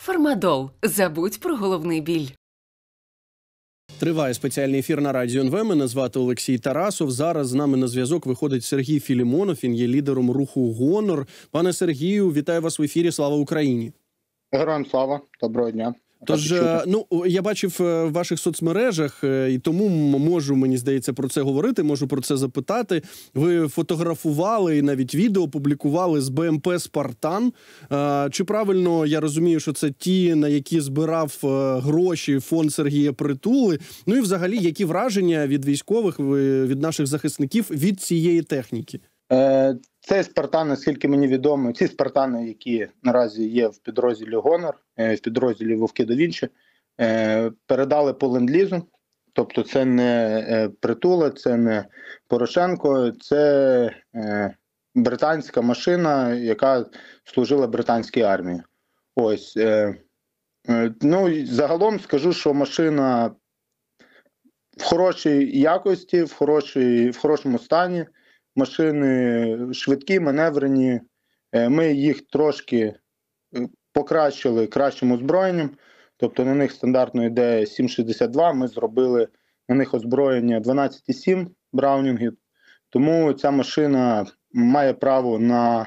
Фармадол. Забудь про головний біль. Триває спеціальний ефір на Радіо НВ. Мене звати Олексій Тарасов. Зараз з нами на зв'язок виходить Сергій Філімонов. Він є лідером руху «Гонор». Пане Сергію, вітаю вас в ефірі. Слава Україні! Героям слава. Доброго дня. Тож, я бачив в ваших соцмережах, і тому можу, мені здається, про це говорити, можу про це запитати. Ви фотографували і навіть відео публікували з БМП «Спартан». Чи правильно я розумію, що це ті, на які збирав гроші фонд Сергія Притули? Ну і взагалі, які враження від військових, від наших захисників від цієї техніки? Цей «Спартан», наскільки мені відомо, ці «Спартани», які наразі є в підрозділі «Гонор», в підрозділі «Вовки да Вінчі», передали по ленд-лізу. Тобто це не Притула, це не Порошенко, це британська машина, яка служила британській армії. Ось. Ну, загалом скажу, що машина в хорошій якості, в хорошому стані. Машини швидкі, маневрені. Ми їх трошки покращили кращим озброєнням. Тобто на них стандартно йде 7,62, ми зробили на них озброєння 12,7 браунінгів. Тому ця машина має право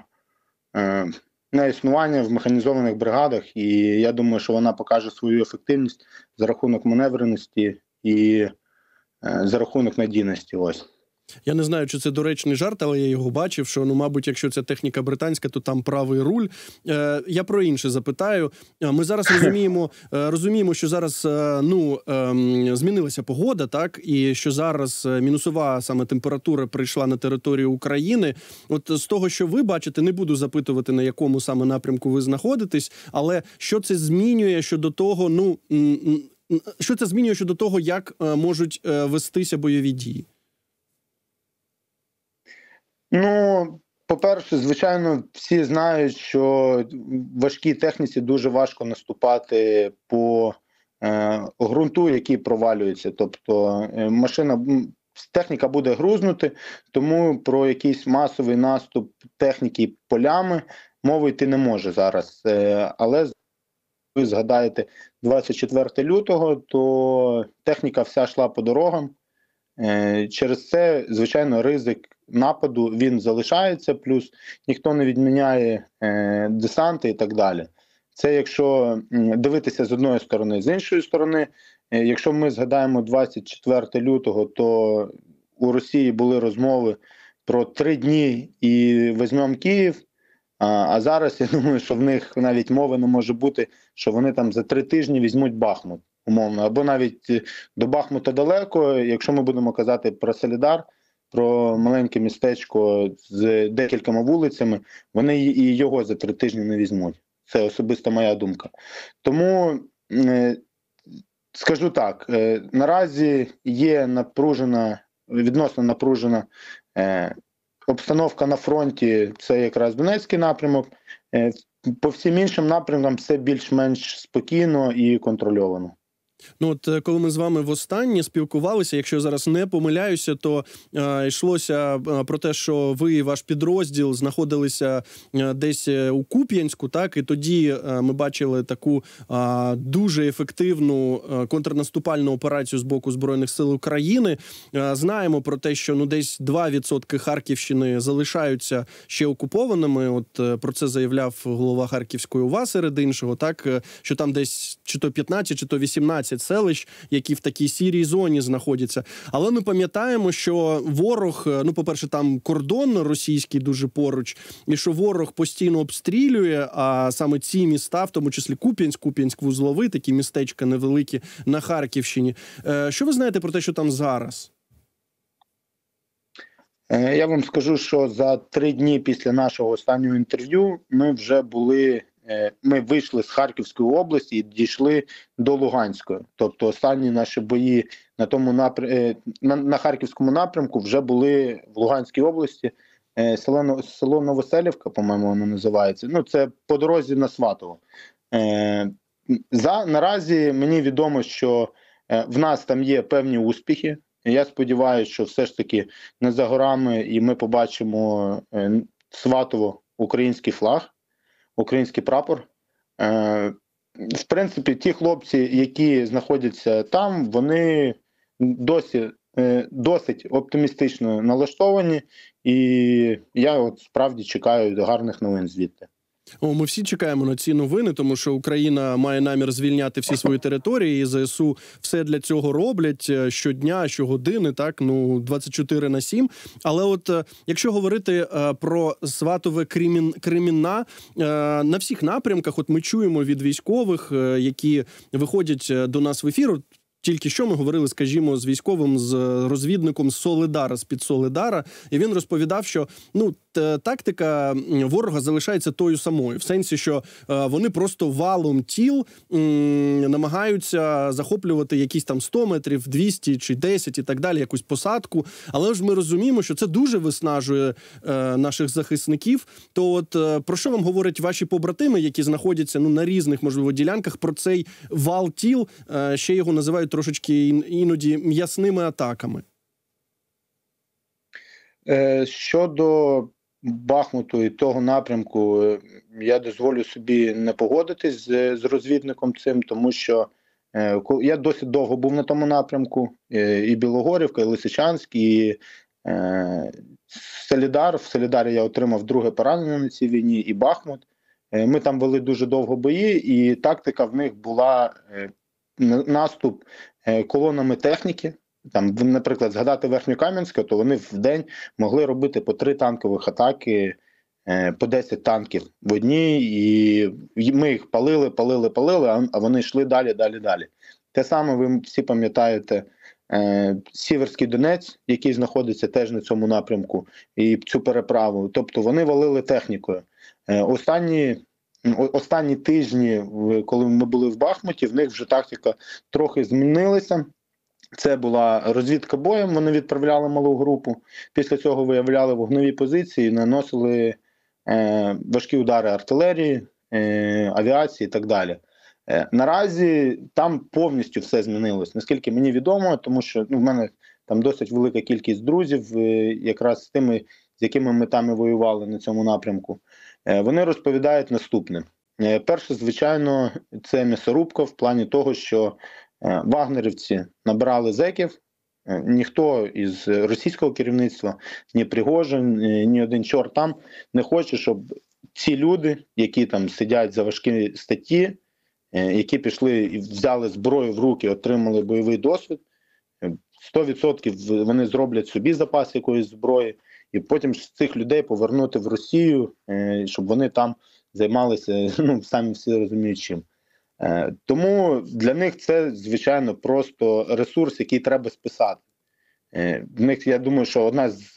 на існування в механізованих бригадах. І я думаю, що вона покаже свою ефективність за рахунок маневреності і за рахунок надійності. Ось. Я не знаю, чи це доречний жарт, але я його бачив, що, мабуть, якщо це техніка британська, то там правий руль. Я про інше запитаю. Ми зараз розуміємо, що зараз, змінилася погода, так? І що зараз мінусова саме температура прийшла на територію України. От з того, що ви бачите, не буду запитувати, на якому саме напрямку ви знаходитесь, але що це змінює щодо того, як можуть вестися бойові дії? Ну, по-перше, звичайно, всі знають, що в важкій техніці дуже важко наступати по ґрунту, який провалюється. Тобто техніка буде грузнути, тому про якийсь масовий наступ техніки полями мови йти не може зараз. Але ви згадаєте 24 лютого, то техніка вся йшла по дорогам. Через це, звичайно, ризик нападу, він залишається, плюс ніхто не відміняє десанти і так далі. Це якщо дивитися з одної сторони. З іншої сторони, якщо ми згадаємо 24 лютого, то у Росії були розмови про 3 дні і візьмемо Київ, а зараз, я думаю, що в них навіть мови не може бути, що вони там за 3 тижні візьмуть Бахмут. Умовно, або навіть до Бахмута далеко, якщо ми будемо казати про Солідар, про маленьке містечко з декількома вулицями, вони і його за 3 тижні не візьмуть. Це особиста моя думка. Тому, скажу так, наразі є відносно напружена обстановка на фронті, це якраз Донецький напрямок. По всім іншим напрямкам все більш-менш спокійно і контрольовано. Ну от коли ми з вами востаннє спілкувалися, якщо я зараз не помиляюся, то йшлося про те, що ви і ваш підрозділ знаходилися десь у Куп'янську, так? І тоді ми бачили таку дуже ефективну контрнаступальну операцію з боку Збройних сил України. Знаємо про те, що десь 2% Харківщини залишаються ще окупованими. От про це заявляв голова Харківської ОВА серед іншого, так? Що там десь чи то 15, чи то 18 селищ, які в такій сірій зоні знаходяться. Але ми пам'ятаємо, що ворог, по-перше, там кордон російський дуже поруч, і що ворог постійно обстрілює, а саме ці міста, в тому числі Куп'янськ-Вузловий, такі містечка невеликі на Харківщині. Що ви знаєте про те, що там зараз? Я вам скажу, що за 3 дні після нашого останнього інтерв'ю ми вийшли з Харківської області і дійшли до Луганської. Тобто останні наші бої на Харківському напрямку вже були в Луганській області. Село Новоселівка, по-моєму, воно називається. Це по дорозі на Сватово. Наразі мені відомо, що в нас там є певні успіхи. Я сподіваюся, що все ж таки не за горами і ми побачимо Сватово український флаг, український прапор. в принципі, ті хлопці, які знаходяться там, вони досить оптимістично налаштовані, і я от справді чекаю гарних новин звідти. Ми всі чекаємо на ці новини, тому що Україна має намір звільняти всі свої території, і ЗСУ все для цього роблять щодня, щогодини, так, 24/7. Але от якщо говорити про Сватове Кремінна, на всіх напрямках, от ми чуємо від військових, які виходять до нас в ефір. Тільки що ми говорили, скажімо, з військовим, з розвідником з Солидара, з-під Солидара, і він розповідав, що тактика ворога залишається тою самою, в сенсі, що вони просто валом тіл намагаються захоплювати якісь там 100 метрів, 200 чи 10 і так далі, якусь посадку. Але ж ми розуміємо, що це дуже виснажує наших захисників. То от про що вам говорять ваші побратими, які знаходяться на різних, можливо, ділянках, про цей вал тіл, ще його називають трошечки іноді м'ясними атаками? Щодо Бахмуту і того напрямку, я дозволю собі не погодитись з розвідником цим, тому що я досить довго був на тому напрямку, і Білогорівка, і Лисичанськ, і Солидар. В Солидарі я отримав друге поранення на цій війні, і Бахмут. Ми там вели дуже довго бої, і тактика в них була наступ колонами техніки. Там, наприклад, згадати Верхньокам'янське, то вони в день могли робити по 3 танкових атаки, по 10 танків в одній, і ми їх палили, а вони йшли далі. Те саме ви всі пам'ятаєте Сіверський Донець, який знаходиться теж на цьому напрямку, і цю переправу. Тобто вони валили технікою. Останні тижні, коли ми були в Бахмуті, в них вже тактика трохи змінилася. Це була розвідка боєм, вони відправляли малу групу. Після цього виявляли вогневі позиції, наносили важкі удари артилерії, авіації і так далі. Наразі там повністю все змінилось, наскільки мені відомо, тому що в мене там досить велика кількість друзів, якраз з тими, з якими ми там і воювали на цьому напрямку. Вони розповідають наступне. Перше, звичайно, це м'ясорубка в плані того, що вагнерівці набрали зеків, ніхто із російського керівництва, ні Пригожин, ні один чорт там не хоче, щоб ці люди, які там сидять за важкі статті, які пішли і взяли зброю в руки, отримали бойовий досвід, 100% вони зроблять собі запас якоїсь зброї, і потім цих людей повернути в Росію, щоб вони там займалися, самі всі розуміють чим. Тому для них це, звичайно, просто ресурс, який треба списати. В них, я думаю, що одна з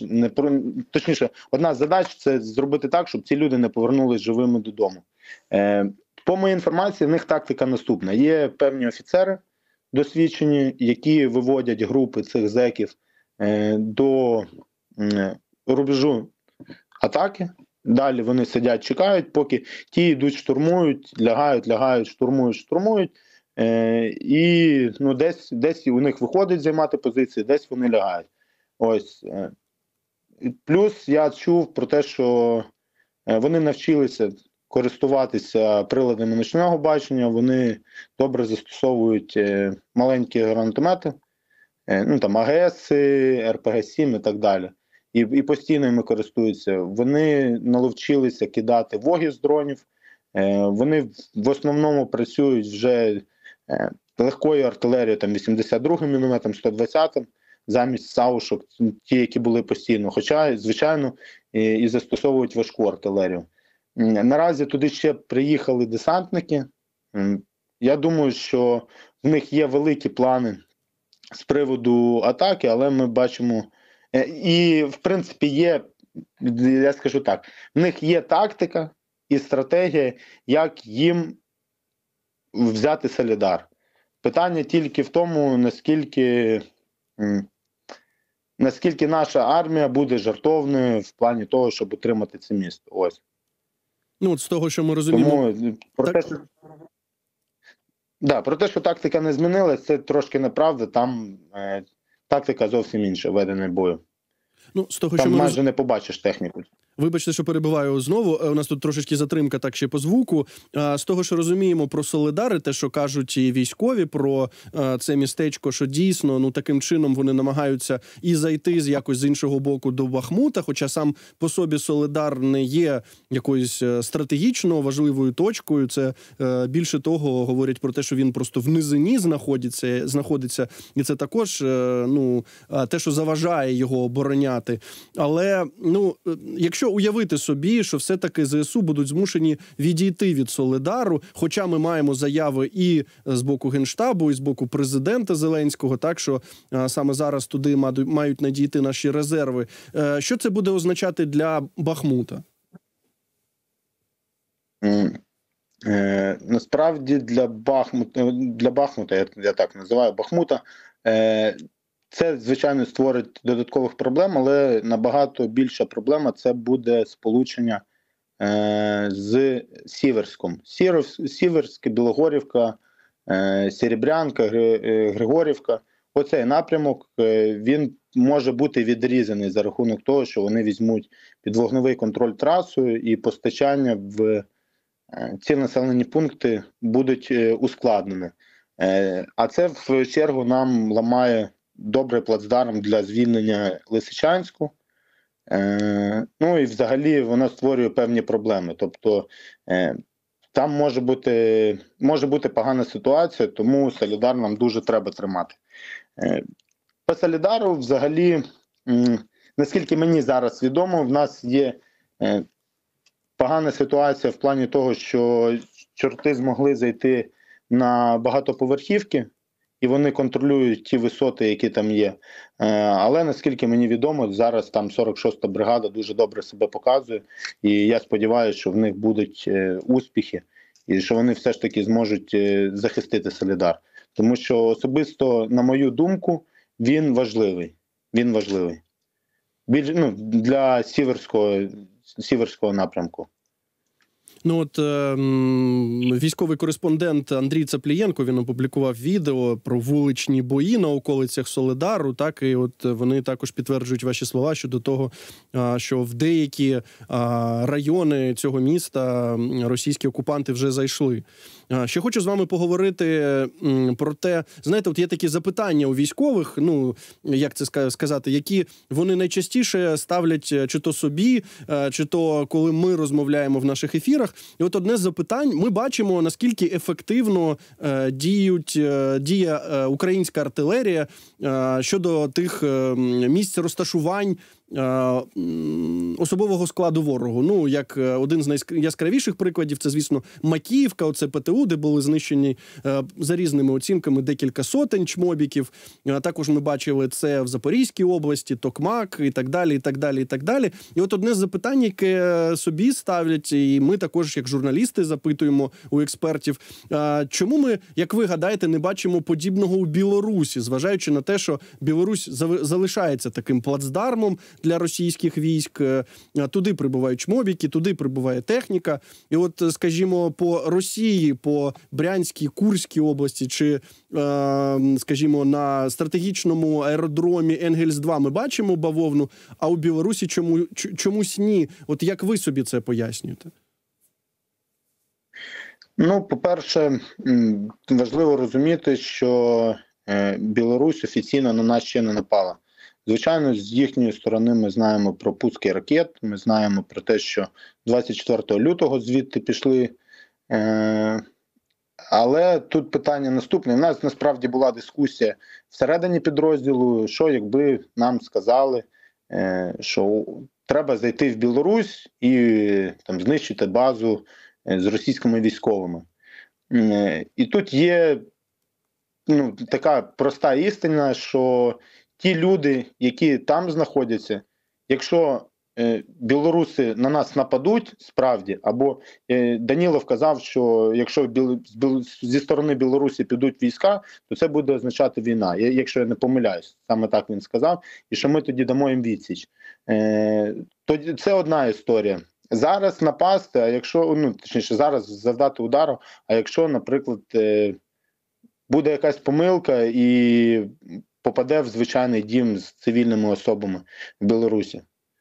задач – це зробити так, щоб ці люди не повернулись живими додому. По моїй інформації, в них тактика наступна. Є певні офіцери досвідчені, які виводять групи цих зеків до рубежу атаки. Далі вони сидять, чекають, поки ті йдуть, штурмують, лягають, штурмують. І десь у них виходить займати позиції, десь вони лягають. Ось. Плюс я чув про те, що вони навчилися користуватися приладами нічного бачення, вони добре застосовують маленькі гранатомети, там АГС, РПГ-7 і так далі. І постійно ними користуються. Вони наловчилися кидати воги з дронів, вони в основному працюють вже легкою артилерією, там 82-м мінометом, 120-м, замість саушок, ті, які були постійно. Хоча, звичайно, і застосовують важку артилерію. Наразі туди ще приїхали десантники. Я думаю, що в них є великі плани з приводу атаки, але ми бачимо... І, в принципі, я скажу так, в них є тактика і стратегія, як їм взяти Солидар. Питання тільки в тому, наскільки наша армія буде жертовною в плані того, щоб утримати це місто. Ось. От з того, що ми розуміємо... Тому про те, що тактика не змінилась, це трошки неправда, там тактика зовсім інша, ведення бою. З того, там що майже не побачиш техніку. Вибачте, що перебиваю знову. У нас тут трошечки затримка так ще по звуку. З того, що розуміємо про Солидари, те, що кажуть і військові про це містечко, що дійсно таким чином вони намагаються і зайти якось з іншого боку до Бахмута, хоча сам по собі Солидар не є якоюсь стратегічно важливою точкою. Це більше того говорять про те, що він просто в низині знаходиться, і це також те, що заважає його обороняти. Але якщо уявити собі, що все-таки ЗСУ будуть змушені відійти від Солидару, хоча ми маємо заяви і з боку Генштабу, і з боку президента Зеленського, так що саме зараз туди мають надійти наші резерви. Що це буде означати для Бахмута? Насправді для Бахмута, я так називаю Бахмута, це, звичайно, створить додаткових проблем, але набагато більша проблема – це буде сполучення з Сіверськом. Сіверськ, Білогорівка, Серебрянка, Григорівка. Оцей напрямок, він може бути відрізаний за рахунок того, що вони візьмуть під вогневий контроль трасу і постачання в ці населені пункти будуть ускладнені. А це, в свою чергу, нам ламає добрий плацдарм для звільнення Лисичанську. І взагалі воно створює певні проблеми. Тобто там може бути погана ситуація, тому Солидар нам дуже треба тримати. По Солидару взагалі, наскільки мені зараз відомо, в нас є погана ситуація в плані того, що чорти змогли зайти на багатоповерхівки, і вони контролюють ті висоти, які там є. Але, наскільки мені відомо, зараз там 46-та бригада дуже добре себе показує, і я сподіваюся, що в них будуть успіхи, і що вони все ж таки зможуть захистити Солидар. Тому що особисто, на мою думку, він важливий. Він важливий. Для Сіверського напрямку. Військовий кореспондент Андрій Цаплієнко, він опублікував відео про вуличні бої на околицях Солидару, так, і вони також підтверджують ваші слова щодо того, що в деякі райони цього міста російські окупанти вже зайшли. Ще хочу з вами поговорити про те, знаєте, є такі запитання у військових, як це сказати, які вони найчастіше ставлять чи то собі, чи то коли ми розмовляємо в наших ефірах. І одне з запитань, ми бачимо, наскільки ефективно діє українська артилерія щодо тих місць розташувань особового складу ворогу. Як один з найяскравіших прикладів, це, звісно, Макіївка, оце ПТУ, де були знищені за різними оцінками декілька сотень чмобіків. Також ми бачили це в Запорізькій області, Токмак і так далі, і так далі, і так далі. І одне з запитань, яке собі ставлять, і ми також, як журналісти, запитуємо у експертів, чому ми, як ви гадаєте, не бачимо подібного у Білорусі, зважаючи на те, що Білорусь залишається таким плацдармом для російських військ, туди прибувають чмобіки, туди прибуває техніка. І скажімо, по Росії, по Брянській, Курській області, чи, скажімо, на стратегічному аеродромі Енгельс-2 ми бачимо бавовну, а у Білорусі чомусь ні. Як ви собі це пояснюєте? По-перше, важливо розуміти, що Білорусь офіційно на нас ще не напала. Звичайно, з їхньої сторони ми знаємо про пуски ракет, ми знаємо про те, що 24 лютого звідти пішли. Але тут питання наступне. У нас насправді була дискусія всередині підрозділу, що якби нам сказали, що треба зайти в Білорусь і знищити базу з російськими військовими. І тут є така проста істина, що ті люди, які там знаходяться, якщо білоруси на нас нападуть справді, або Данілов казав, що якщо зі сторони Білорусі підуть війська, то це буде означати війна, якщо я не помиляюсь, саме так він сказав, і що ми тоді дамо їм відсіч. Це одна історія. Зараз напасти, а якщо, точніше, зараз завдати удару, а якщо, наприклад, буде якась помилка і попаде в звичайний дім з цивільними особами в Білорусі.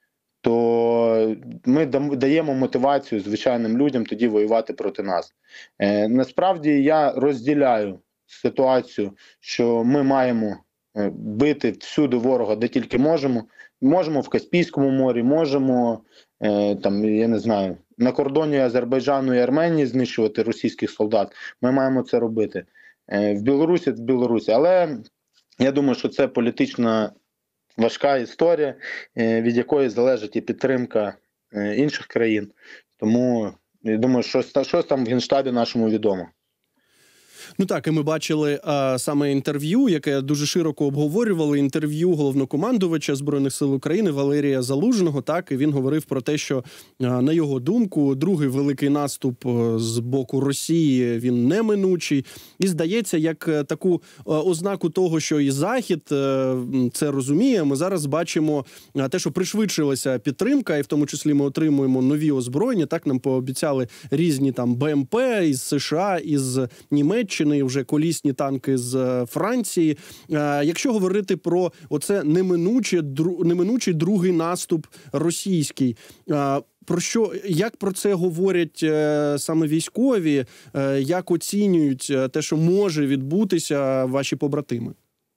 то ми даємо мотивацію звичайним людям тоді воювати проти нас. Насправді я розділяю ситуацію, що ми маємо бити всюди ворога, де тільки можемо. Можемо в Каспійському морі, можемо там, я не знаю, на кордоні Азербайджану і Арменії знищувати російських солдат. Ми маємо це робити. В Білорусі. Але я думаю, що це політична важка історія, від якої залежить і підтримка інших країн. Тому я думаю, щось там в Генштабі нашому відомо. Ну так, і ми бачили саме інтерв'ю, яке дуже широко обговорювали, інтерв'ю головнокомандувача Збройних сил України Валерія Залужного. Так, і він говорив про те, що, на його думку, другий великий наступ з боку Росії, він неминучий. І здається, як таку ознаку того, що і Захід це розуміє, ми зараз бачимо те, що пришвидшилася підтримка, і в тому числі ми отримуємо нові озброєння. Так, нам пообіцяли різні там БМП із США, із Німеччини, вже колісні танки з Франції. Якщо говорити про оце неминучий другий наступ російський, як про це говорять саме військові, як оцінюють те, що може відбутися, ваші побратими?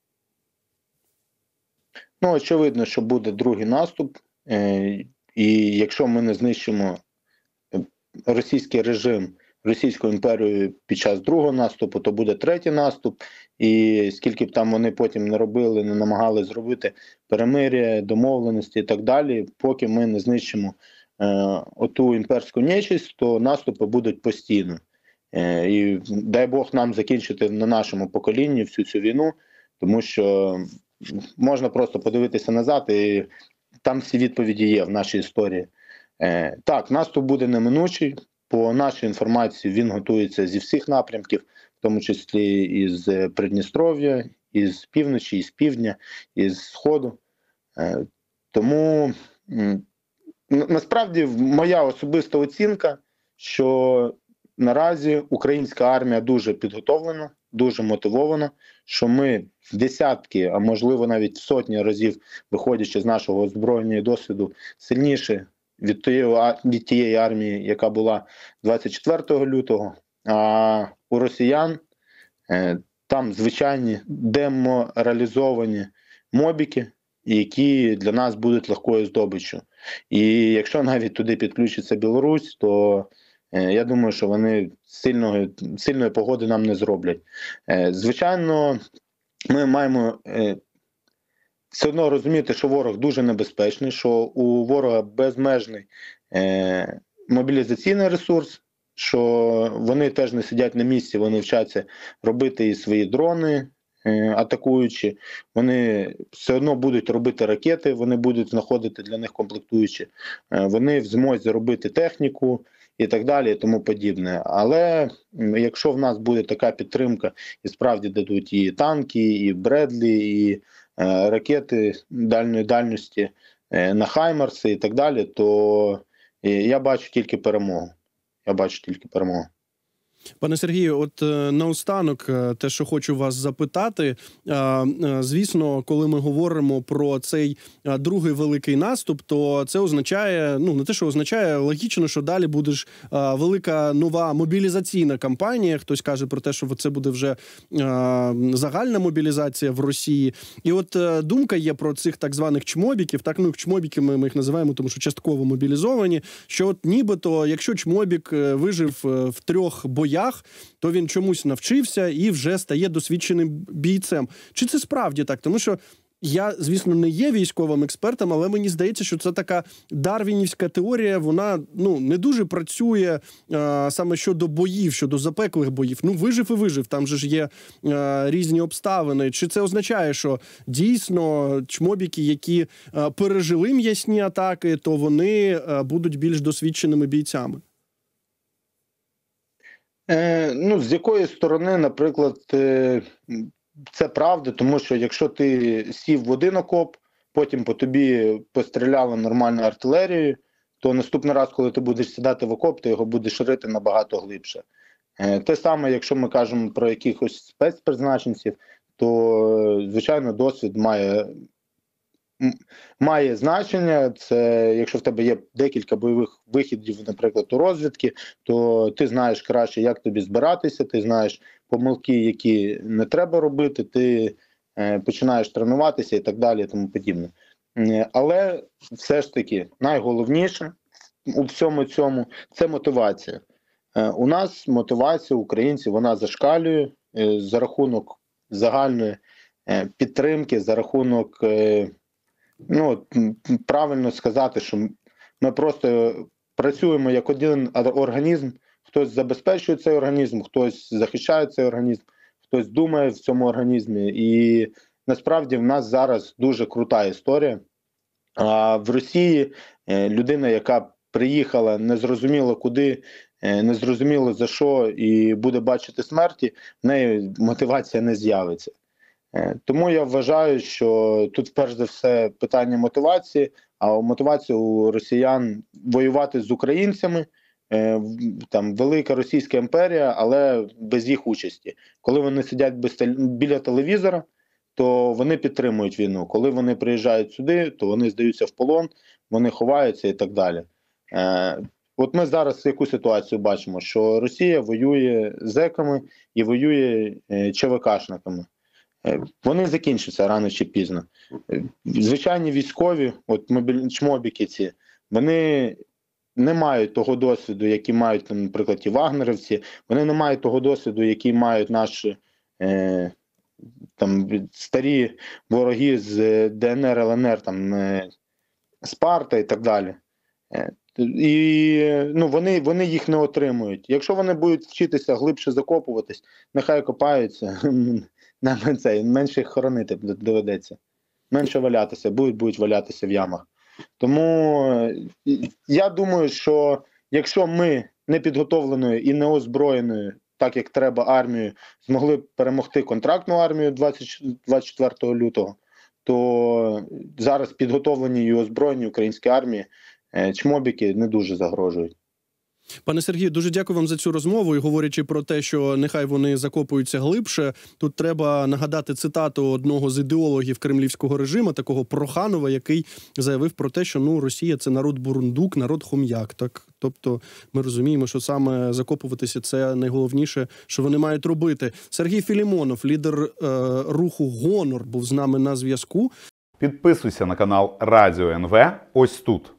Ну, очевидно, що буде другий наступ, і якщо ми не знищимо російський режим, Російську імперію під час другого наступу, то буде третій наступ, і скільки б там вони потім не робили, не намагали зробити перемир'я, домовленості і так далі, поки ми не знищимо оту імперську нечисть, то наступи будуть постійно. І дай Бог нам закінчити на нашому поколінні всю цю війну, тому що можна просто подивитися назад, і там всі відповіді є в нашій історії. Так, наступ буде неминучий. По нашій інформації, він готується зі всіх напрямків, в тому числі із Придністров'я, із півночі, із півдня, із Сходу. Тому насправді моя особиста оцінка, що наразі українська армія дуже підготовлена, дуже мотивована, що ми в десятки, а можливо навіть в сотні разів, виходячи з нашого озброєння і досвіду, сильніше від тієї армії, яка була 24 лютого, а у росіян там звичайні деморалізовані мобіки, які для нас будуть легкою здобиччю. І якщо навіть туди підключиться Білорусь, то я думаю, що вони сильної погоди нам не зроблять. Звичайно, ми маємо все одно розуміти, що ворог дуже небезпечний, що у ворога безмежний мобілізаційний ресурс, що вони теж не сидять на місці, вони вчаться робити і свої дрони атакуючі, вони все одно будуть робити ракети, вони будуть знаходити для них комплектуючі, вони в змозі робити техніку і так далі, і тому подібне. Але якщо в нас буде така підтримка, і справді дадуть і танки, і Бредлі, і ракети дальньої дальності на Хаймарси і так далі, то я бачу тільки перемогу. Пане Сергію, от наостанок те, що хочу вас запитати, звісно, коли ми говоримо про цей другий великий наступ, то це означає, не те, що означає, логічно, що далі буде ж велика нова мобілізаційна кампанія. Хтось каже про те, що це буде вже загальна мобілізація в Росії. І от думка є про цих так званих чмобіків, чмобіки ми їх називаємо, тому що частково мобілізовані, що от нібито, якщо чмобік вижив в 3 боях, то він чомусь навчився і вже стає досвідченим бійцем. Чи це справді так? Тому що я, звісно, не є військовим експертом, але мені здається, що це така дарвінівська теорія, вона не дуже працює саме щодо боїв, щодо запеклих боїв. Вижив і вижив, там же ж є різні обставини. Чи це означає, що дійсно чмобіки, які пережили м'ясні атаки, то вони будуть більш досвідченими бійцями? З якої сторони, наприклад, це правда, тому що якщо ти сів в один окоп, потім по тобі постріляла нормальною артилерією, то наступний раз, коли ти будеш сідати в окоп, ти його будеш рити набагато глибше. Те саме, якщо ми кажемо про якихось спецпризначенців, то, звичайно, досвід має має значення. Це якщо в тебе є декілька бойових вихідів, наприклад, у розвідки, то ти знаєш краще, як тобі збиратися, ти знаєш помилки, які не треба робити, ти починаєш тренуватися і так далі, і тому подібне. Але все ж таки найголовніше у всьому цьому – це мотивація. У нас мотивація українців, вона зашкалює за рахунок загальної підтримки, за рахунок, правильно сказати, що ми просто працюємо як один організм, хтось забезпечує цей організм, хтось захищає цей організм, хтось думає в цьому організмі. І насправді в нас зараз дуже крута історія. А в Росії людина, яка приїхала незрозуміло куди, незрозуміло за що і буде бачити смерті, в неї мотивація не з'явиться. Тому я вважаю, що тут перш за все питання мотивації, а мотивація у росіян воювати з українцями, там велика Російська імперія, але без їх участі. Коли вони сидять біля телевізора, то вони підтримують війну. Коли вони приїжджають сюди, то вони здаються в полон, вони ховаються і так далі. От ми зараз яку ситуацію бачимо, що Росія воює з зеками і воює ЧВКшниками. Вони закінчаться рано чи пізно. Звичайні військові, от чмобіки ці, вони не мають того досвіду, який мають, наприклад, і вагнерівці, вони не мають того досвіду, який мають наші старі вороги з ДНР, ЛНР, Спарта і так далі. І вони їх не отримують. Якщо вони будуть вчитися глибше закопуватись, нехай копаються, менше їх хоронити доведеться, менше валятися, будуть валятися в ямах. Тому я думаю, що якщо ми непідготовленою і неозброєною, так як треба, армію, змогли перемогти контрактну армію 24 лютого, то зараз підготовлені і озброєні українські армії чмобіки не дуже загрожують. Пане Сергію, дуже дякую вам за цю розмову. І говорячи про те, що нехай вони закопуються глибше, тут треба нагадати цитату одного з ідеологів кремлівського режиму, такого Проханова, який заявив про те, що Росія – це народ бурундук, народ хом'як. Так, тобто ми розуміємо, що саме закопуватися – це найголовніше, що вони мають робити. Сергій Філімонов, лідер руху «Гонор», був з нами на зв'язку. Підписуйся на канал Радіо НВ ось тут.